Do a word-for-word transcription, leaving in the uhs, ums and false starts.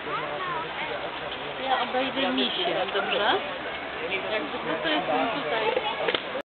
Ja obejrzę misie, dobrze? Jak zwykle to jestem tutaj.